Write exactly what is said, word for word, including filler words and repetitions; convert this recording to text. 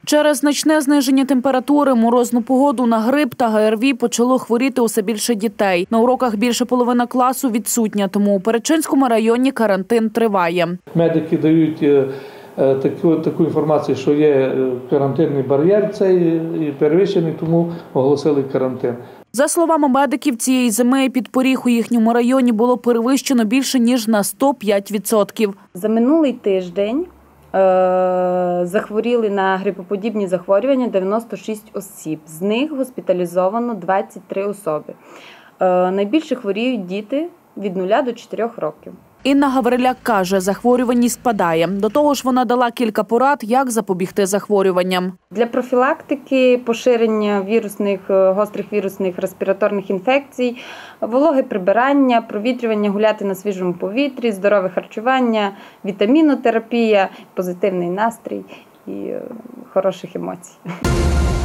Через значне зниження температури, морозну погоду, на грип та ГРВІ почало хворіти усе більше дітей. На уроках більше половина класу відсутня, тому у Перечинському районі карантин триває. Медики дають таку, таку інформацію, що є карантинний бар'єр цей перевищений, тому оголосили карантин. За словами медиків, цієї зими під поріг у їхньому районі було перевищено більше ніж на сто п'ять відсотків. За минулий тиждень захворіли на грипоподібні захворювання дев'яносто шість осіб. З них госпіталізовано двадцять три особи. Найбільше хворіють діти від нуля до чотирьох років. Інна Гавриляк каже, захворюваність спадає. До того ж, вона дала кілька порад, як запобігти захворюванням. Для профілактики поширення вірусних, гострих вірусних респіраторних інфекцій, вологе прибирання, провітрювання, гуляти на свіжому повітрі, здорове харчування, вітамінотерапія, позитивний настрій і хороших емоцій.